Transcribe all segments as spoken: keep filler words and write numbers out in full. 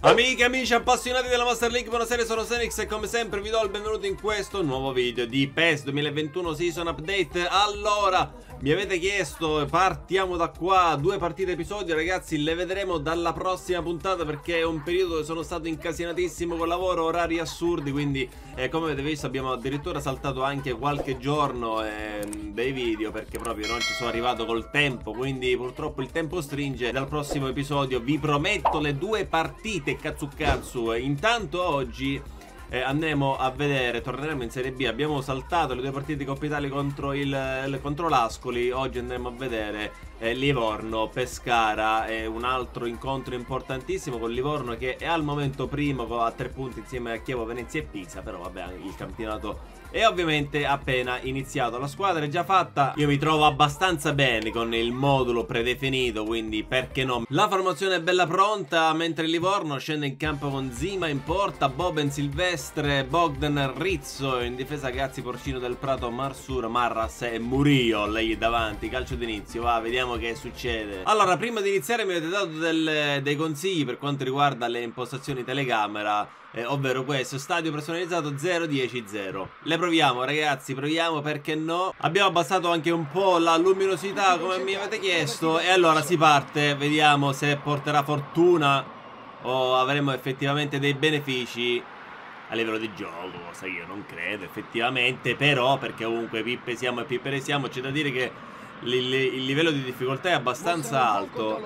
Amiche, amici, appassionati della Master League, buonasera, sono Senix e come sempre vi do il benvenuto in questo nuovo video di PES duemilaventuno Season Update. Allora, mi avete chiesto, partiamo da qua, due partite episodio, ragazzi, le vedremo dalla prossima puntata perché è un periodo dove sono stato incasinatissimo col lavoro, orari assurdi, quindi eh, come avete visto abbiamo addirittura saltato anche qualche giorno eh, dei video perché proprio non ci sono arrivato col tempo, quindi purtroppo il tempo stringe. Dal prossimo episodio vi prometto le due partite Katsukatsu. Intanto oggi eh, andremo a vedere, torneremo in Serie B. Abbiamo saltato le due partite di Coppa Italia contro il contro l'Ascoli. Oggi andremo a vedere eh, Livorno, Pescara, e un altro incontro importantissimo con Livorno che è al momento primo a tre punti insieme a Chievo, Venezia e Pisa. Però vabbè, il campionato è ovviamente appena iniziato, la squadra è già fatta. Io mi trovo abbastanza bene con il modulo predefinito, quindi perché no. La formazione è bella pronta, mentre Livorno scende in campo con Zima in porta, Boben, Silvestre, Bogdan, Rizzo, in difesa Gazzi, Porcino del Prato, Marsura, Marras e Murillo lì davanti. Calcio d'inizio, va, vediamo che succede. Allora, prima di iniziare mi avete dato del, dei consigli per quanto riguarda le impostazioni telecamera, eh, ovvero questo stadio personalizzato zero dieci zero. Le proviamo, ragazzi, proviamo, perché no. Abbiamo abbassato anche un po' la luminosità come mi avete chiesto, e allora si parte. Vediamo se porterà fortuna o avremo effettivamente dei benefici a livello di gioco, cosa che io non credo effettivamente, però perché comunque pippe siamo e pippere siamo, c'è da dire che il, il livello di difficoltà è abbastanza alto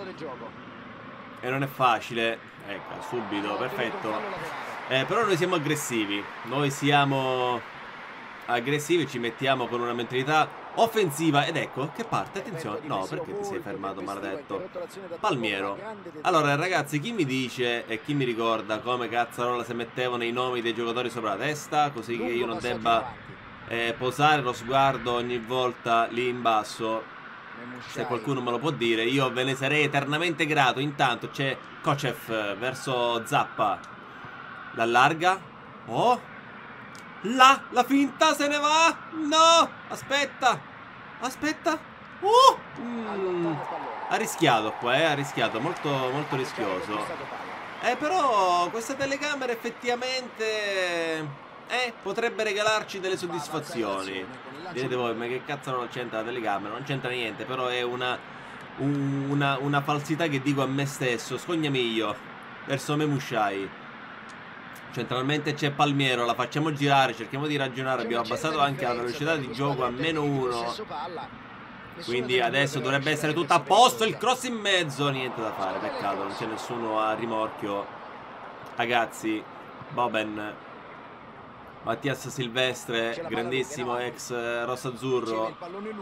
e non è facile. Ecco, subito, perfetto. Eh, però noi siamo aggressivi, noi siamo aggressivi, ci mettiamo con una mentalità offensiva. Ed ecco che parte, attenzione. No, perché ti sei fermato, maledetto Palmiero? Allora ragazzi, chi mi dice e chi mi ricorda come cazzarola si mettevano i nomi dei giocatori sopra la testa, così che io non debba eh, posare lo sguardo ogni volta lì in basso? Se qualcuno me lo può dire, io ve ne sarei eternamente grato. Intanto c'è Kochev verso Zappa, l'allarga. Oh, là, la finta se ne va. No, aspetta, aspetta. Oh, mm. Ha rischiato qua, eh, ha rischiato, molto, molto rischioso. Eh, però questa telecamera effettivamente eh, potrebbe regalarci delle soddisfazioni. Direte voi, ma che cazzo non c'entra la telecamera? Non c'entra niente, però è una, una, una falsità che dico a me stesso. Scognamiglio verso Memushai. Centralmente c'è Palmiero, la facciamo girare, cerchiamo di ragionare. Abbiamo abbassato anche la velocità di gioco a meno uno, quindi adesso dovrebbe essere tutto a posto. Il cross in mezzo, niente da fare, peccato, non c'è nessuno a rimorchio. Ragazzi, Boben, Mattias Silvestre, grandissimo ex rossazzurro.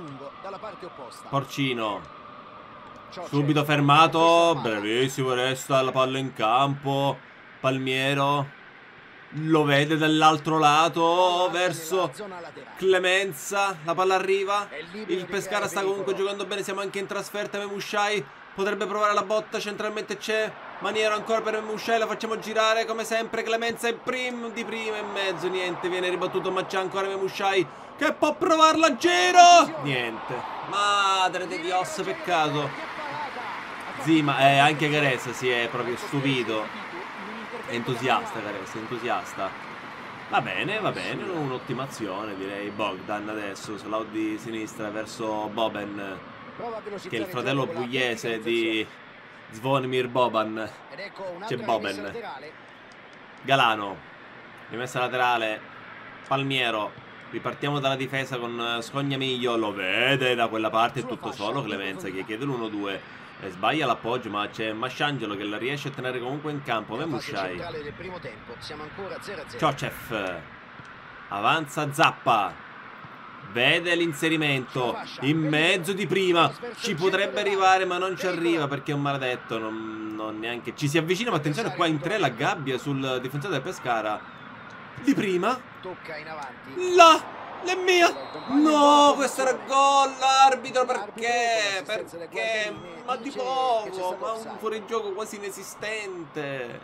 Porcino, subito fermato, bravissimo, resta la palla in campo. Palmiero lo vede dall'altro lato verso Clemenza, la palla arriva. Il Pescara sta comunque giocando bene, siamo anche in trasferta. Memushai potrebbe provare la botta, centralmente c'è Maniero ancora per Memushai, la facciamo girare come sempre. Clemenza è prim, di prima e mezzo, niente, viene ribattuto, ma c'è ancora Memushai che può provarla a giro, niente. Madre di Dios, peccato. Zima, eh, anche Gares si è proprio stupito. Entusiasta, Gares, entusiasta. Va bene, va bene, un'ottima azione direi. Bogdan adesso sull'out di sinistra verso Boben, che è il fratello pugliese di Zvonimir Boban. C'è Boben. Galano, rimessa laterale. Palmiero, ripartiamo dalla difesa con Scognamiglio. Lo vede da quella parte, è tutto solo Clemenza che chiede l'uno due. E sbaglia l'appoggio, ma c'è Masciangelo che la riesce a tenere comunque in campo. Memushai, Kochev, avanza Zappa, vede l'inserimento in mezzo di prima, ci potrebbe arrivare ma non ci arriva perché è un maledetto. Non, non neanche ci si avvicina, ma attenzione qua in tre la gabbia sul difensore del Pescara. Di prima, là, è mia. No, questo era gol. L'arbitro perché? Perché? Ma di poco, ma un fuorigioco quasi inesistente.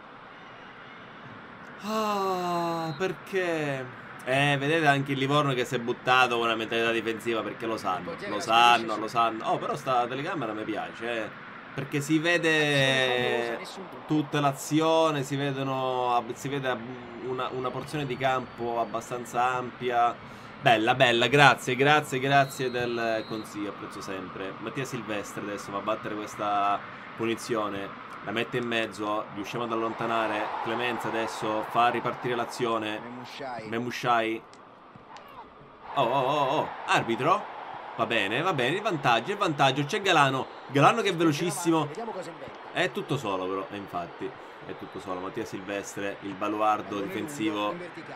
Ah, perché? Eh, vedete anche il Livorno che si è buttato con una mentalità difensiva perché lo sanno, lo sanno, lo sanno. Oh, però sta telecamera mi piace, eh. perché si vede tutta l'azione, si vedono, si vede una, una porzione di campo abbastanza ampia. Bella, bella, grazie, grazie, grazie del consiglio, apprezzo sempre. Mattia Silvestre adesso va a battere questa punizione, la mette in mezzo, riusciamo ad allontanare. Clemenza adesso fa ripartire l'azione. Memushai. Oh, oh, oh, oh, arbitro. Va bene, va bene, il vantaggio, il vantaggio, c'è Galano. Galano che è velocissimo. È tutto solo però, e infatti, è tutto solo. Mattia Silvestre, il baluardo difensivo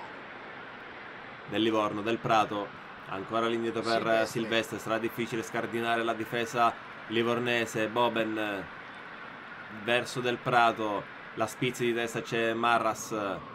del Livorno, del Prato. Ancora l'indietro per Silvestre, sarà difficile scardinare la difesa livornese. Boben verso del Prato, la spizia di testa, c'è Marras.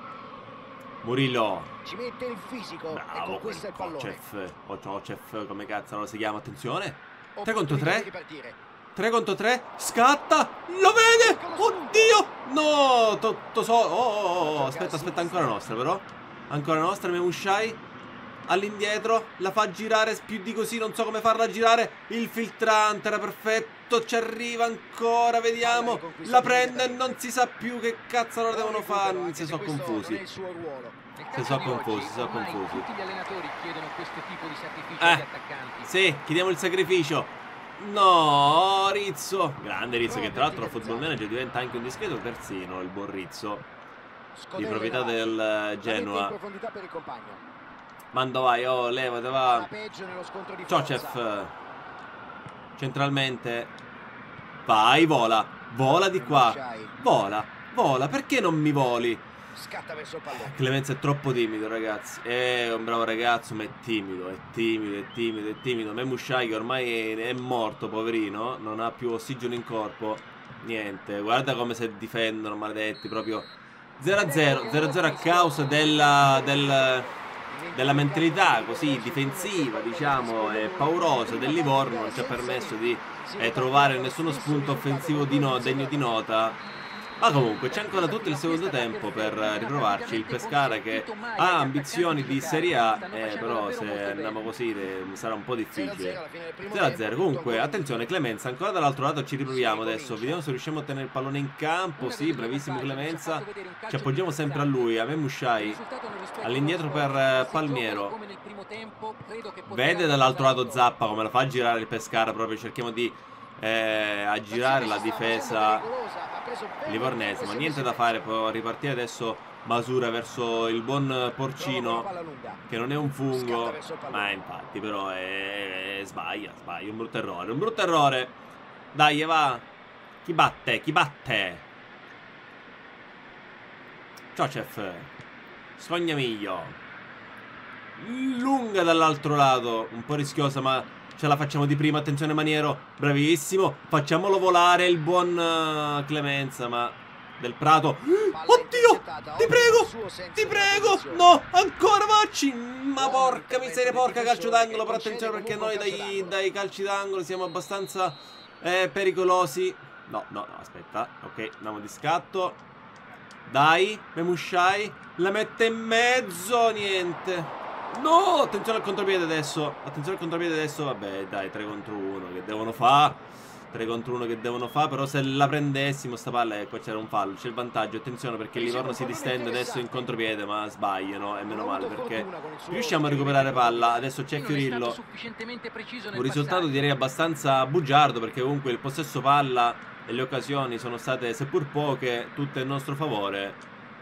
Murillo ci mette il fisico. bravo, quel Kocev o Kocev, come cazzo lo si chiama, attenzione. Tre contro tre, tre contro tre, scatta, lo vede, oddio, no, tutto solo. Oh, oh, oh, aspetta, aspetta, ancora nostra però, ancora nostra. Memushai all'indietro, la fa girare più di così, non so come farla girare. Il filtrante era perfetto, ci arriva ancora, vediamo, la prende e non si sa più che cazzo lo devono fare. Si sono confusi, si sono confusi, si sono confusi. Tutti gli allenatori chiedono questo tipo di sacrificio eh, agli attaccanti. Sì, chiediamo il sacrificio. No, Rizzo, grande Rizzo, che tra l'altro Football Manager diventa anche un discreto terzino, il buon Rizzo, di proprietà del Genoa. Mando vai, oh, levate, va. Kocev centralmente. Vai, vola. Vola di qua. Vola, vola, perché non mi voli? Clemenza è troppo timido, ragazzi. È un bravo ragazzo, ma è timido, è timido, è timido, è timido. Memushai che ormai è morto, poverino, non ha più ossigeno in corpo. Niente, guarda come si difendono, maledetti, proprio zero a zero, zero a zero a causa della, del... della mentalità così difensiva, diciamo, e paurosa del Livorno. Non ci ha permesso di eh, trovare nessuno spunto offensivo di no, degno di nota. Ma comunque c'è ancora tutto il secondo tempo per riprovarci. Il Pescara che ha ambizioni di Serie A, eh, però se andiamo così eh, sarà un po' difficile. zero a zero. Comunque attenzione, Clemenza ancora dall'altro lato, ci riproviamo adesso, vediamo se riusciamo a tenere il pallone in campo. Sì, bravissimo Clemenza, ci appoggiamo sempre a lui, a Memushai all'indietro per Palmiero. Vede dall'altro lato Zappa come la fa girare il Pescara, proprio cerchiamo di eh, aggirare la difesa livornese, ma niente da fare. Può ripartire adesso Masura verso il buon Porcino, che non è un fungo, ma infatti però è, è, sbaglia, sbaglia, un brutto errore, un brutto errore. Dai, va, chi batte, chi batte? Kocev, Sfognamiglio, lunga dall'altro lato, un po' rischiosa ma ce la facciamo di prima. Attenzione Maniero, bravissimo, facciamolo volare il buon uh, Clemenza, ma del Prato. Oddio, ti prego, ti prego, no, ancora Macci. Ma porca miseria, porca calcio d'angolo. Però attenzione perché noi dai, dai calci d'angolo siamo abbastanza eh, pericolosi. No, no, no, aspetta, ok, andiamo di scatto. Dai, Memushai, la mette in mezzo, niente. No, attenzione al contropiede adesso. Attenzione al contropiede adesso. Vabbè, dai, tre contro uno che devono fare. tre contro uno che devono fare. Però se la prendessimo sta palla, ecco, c'era un fallo. C'è il vantaggio. Attenzione perché il Livorno si distende adesso in contropiede, ma sbagliano. E meno male perché riusciamo a recuperare palla. Adesso c'è Fiorillo. Un risultato direi abbastanza bugiardo, perché comunque il possesso palla e le occasioni sono state, seppur poche, tutte in nostro favore.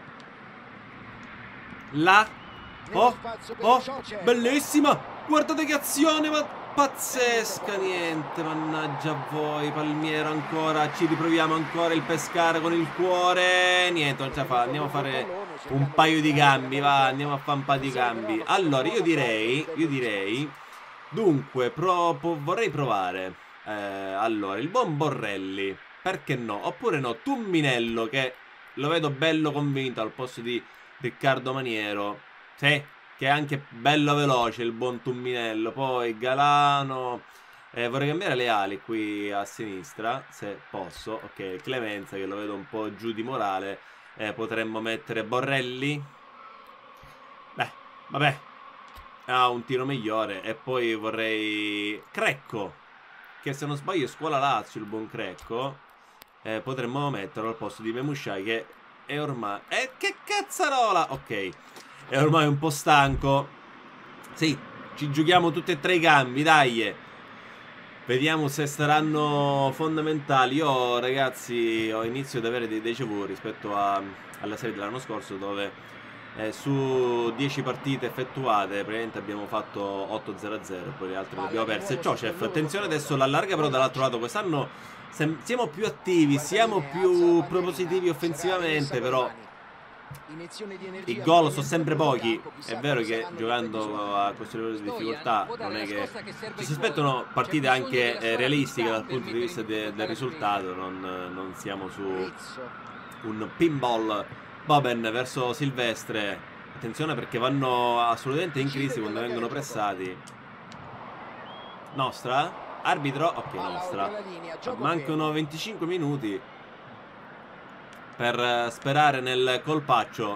La Oh, oh, bellissima. Guardate che azione, ma pazzesca. Niente, mannaggia a voi. Palmiero ancora, ci riproviamo ancora. Il Pescara con il cuore. Niente, non ce la fa. Andiamo a fare un paio di cambi, va. Andiamo a fare un paio di cambi. Allora, io direi, io direi dunque, pro, po, vorrei provare eh, allora, il buon Borrelli, perché no? Oppure no, Tumminello, che lo vedo bello convinto al posto di Riccardo Maniero. Sì, che è anche bello veloce il buon Tumminello. Poi Galano, eh, vorrei cambiare le ali qui a sinistra, se posso. Ok, Clemenza che lo vedo un po' giù di morale. eh, Potremmo mettere Borrelli. Beh, vabbè, ha un tiro migliore. E poi vorrei Crecco, che se non sbaglio è Scuola Lazio, il buon Crecco. eh, potremmo metterlo al posto di Memushai, che è ormai... Eh, che cazzarola! Ok, è ormai un po' stanco. Sì, ci giochiamo tutti e tre i cambi, dai. Vediamo se saranno fondamentali. Io, ragazzi, ho inizio ad avere dei déjà vu rispetto a, alla serie dell'anno scorso, dove eh, su dieci partite effettuate praticamente abbiamo fatto otto zero a zero, poi le altre le abbiamo perse. Ciocef, attenzione, adesso l'allarga, però dall'altro lato quest'anno siamo più attivi, siamo più propositivi offensivamente, però i gol sono sempre pochi. È vero che giocando a questo livello di difficoltà non è che ci si aspettano partite anche eh, realistiche dal punto di vista de del risultato. Non, non siamo su un pinball. Boben verso Silvestre. Attenzione perché vanno assolutamente in crisi quando vengono pressati. Nostra? Arbitro? Ok, nostra. Mancano venticinque minuti per sperare nel colpaccio.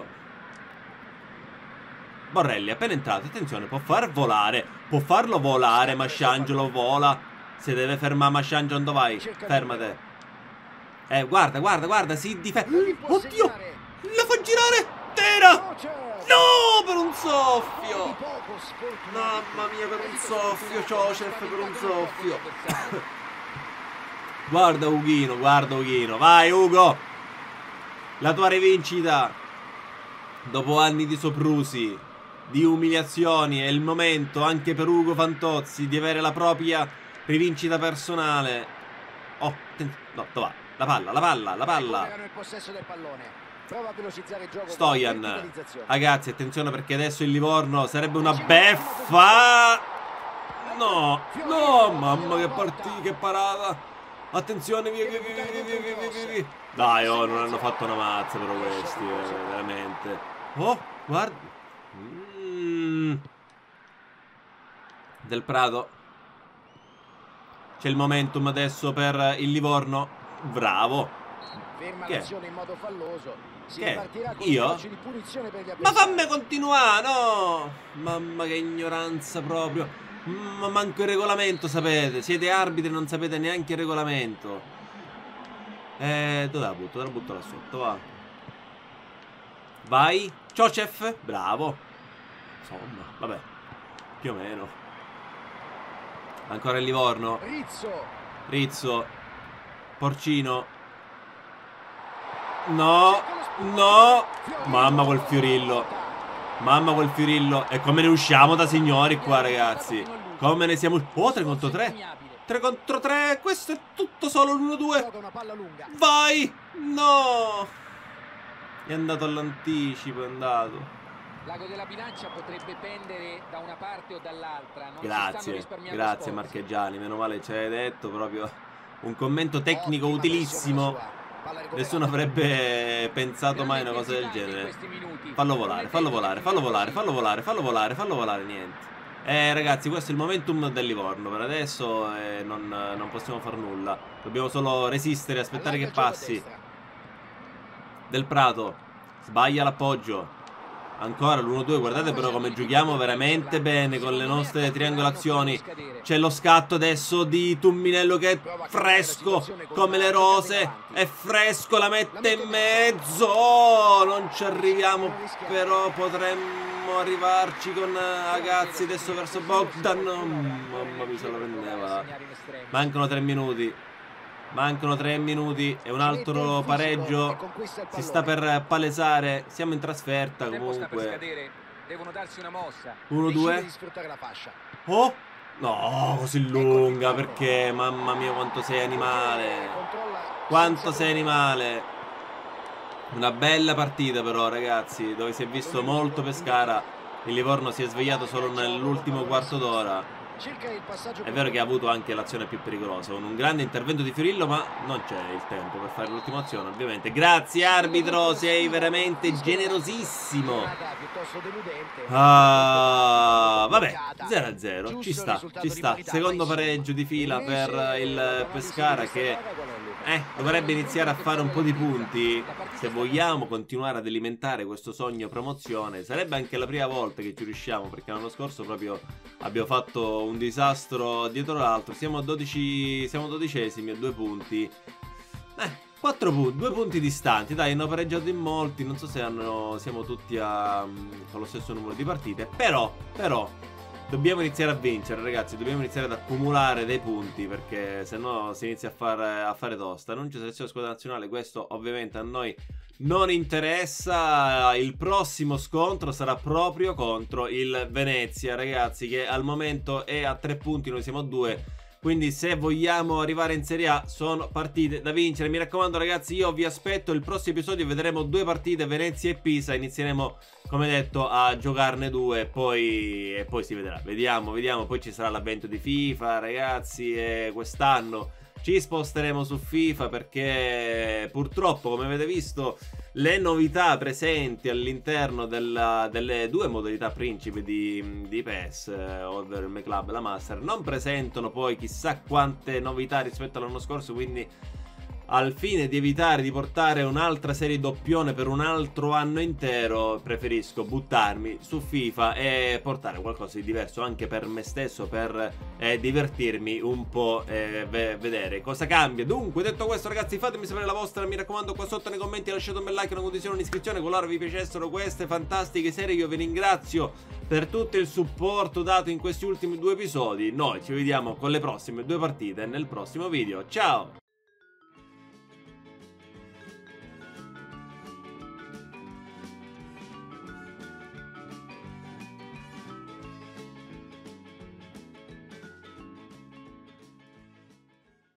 Borrelli appena entrato, attenzione, può far volare. Può farlo volare, Masciangelo vola. Se deve fermare Masciangelo, dove vai? Fermate. Eh, guarda, guarda, guarda, si difende. Oddio! La fa girare! Tera! No, per un soffio! Mamma mia, per un soffio, Ciocef, per un soffio. Guarda Ughino, guarda Ughino. Vai, Ugo! La tua rivincita dopo anni di soprusi, di umiliazioni, è il momento anche per Ugo Fantozzi di avere la propria rivincita personale. Oh, no, dov'è? La palla, la palla, la palla. Stojan, ragazzi, attenzione perché adesso il Livorno sarebbe una beffa. No, no, mamma che partita, che parata. Attenzione, via, via, via, via, via, via, via, via. Dai, oh, non hanno fatto una mazza però questi, eh, veramente. Oh, guarda. Mm. Del Prato. C'è il momentum adesso per il Livorno. Bravo. Che? Che? Io? Ma fammi continuare, no? Mamma che ignoranza proprio. Ma manco il regolamento sapete. Siete arbitri e non sapete neanche il regolamento. Eh, dove la butto? Dove la butto là sotto, va. Vai. Ciocef. Bravo. Insomma, vabbè. Più o meno. Ancora il Livorno. Rizzo. Porcino. No. No. Mamma quel fiorillo. Mamma quel fiorillo. E come ne usciamo da signori qua, ragazzi. Come ne siamo. Oh, tre contro tre. tre contro tre. Questo è tutto solo l'uno due. Vai. No. È andato all'anticipo. È andato. L'ago della bilancia potrebbe pendere da una parte o dall'altra. Grazie. Grazie Marchegiani. Meno male ci hai detto. Proprio un commento tecnico utilissimo. Nessuno avrebbe pensato mai una cosa del genere. Fallo volare, fallo volare, fallo volare, fallo volare, fallo volare, fallo volare, niente. Eh ragazzi, questo è il momentum del Livorno per adesso e non, non possiamo far nulla. Dobbiamo solo resistere, aspettare che passi. Del Prato sbaglia l'appoggio. Ancora l'uno due, guardate però come giochiamo veramente bene con le nostre triangolazioni. C'è lo scatto adesso di Tumminello che è fresco come le rose. È fresco, la mette in mezzo. Oh, non ci arriviamo, però potremmo arrivarci con ragazzi adesso verso Bogdan. Oh, mamma mia, se la prendeva. Mancano tre minuti. Mancano tre minuti e un altro pareggio si sta per palesare. Siamo in trasferta comunque. uno due. Oh! No, così lunga perché? Mamma mia quanto sei animale. Quanto sei animale. Una bella partita però ragazzi, dove si è visto molto Pescara. Il Livorno si è svegliato solo nell'ultimo quarto d'ora. È vero che ha avuto anche l'azione più pericolosa, con un grande intervento di Fiorillo, ma non c'è il tempo per fare l'ultima azione ovviamente. Grazie arbitro, sei veramente generosissimo. Ah, vabbè, zero a zero, ci sta, ci sta. Secondo pareggio di fila per il Pescara che eh, dovrebbe iniziare a fare un po' di punti se vogliamo continuare ad alimentare questo sogno promozione. Sarebbe anche la prima volta che ci riusciamo, perché l'anno scorso proprio abbiamo fatto un disastro dietro l'altro. Siamo a dodici, siamo dodicesimi a due punti. Eh, quattro punti, due punti distanti. Dai, hanno pareggiato in molti. Non so se hanno, siamo tutti a, con lo stesso numero di partite. Però, però dobbiamo iniziare a vincere, ragazzi. Dobbiamo iniziare ad accumulare dei punti, perché se no si inizia a, far, a fare tosta. Non c'è selezione squadra nazionale. Questo ovviamente a noi non interessa. Il prossimo scontro sarà proprio contro il Venezia, ragazzi, che al momento è a tre punti, noi siamo a due. Quindi se vogliamo arrivare in Serie A sono partite da vincere. Mi raccomando, ragazzi, io vi aspetto. Il prossimo episodio vedremo due partite, Venezia e Pisa. Inizieremo, come detto, a giocarne due e poi, e poi si vedrà. Vediamo, vediamo. Poi ci sarà l'avvento di FIFA, ragazzi, e quest'anno ci sposteremo su FIFA, perché purtroppo, come avete visto, le novità presenti all'interno delle due modalità principi di, di P E S, eh, ovvero il My Club e la Master, non presentano poi chissà quante novità rispetto all'anno scorso. Quindi, al fine di evitare di portare un'altra serie doppione per un altro anno intero, preferisco buttarmi su FIFA e portare qualcosa di diverso anche per me stesso, per eh, divertirmi un po' e eh, vedere cosa cambia. Dunque, detto questo, ragazzi, fatemi sapere la vostra. Mi raccomando, qua sotto nei commenti lasciate un bel like, una condivisione, un'iscrizione qualora vi piacessero queste fantastiche serie. Io vi ringrazio per tutto il supporto dato in questi ultimi due episodi. Noi ci vediamo con le prossime due partite nel prossimo video. Ciao!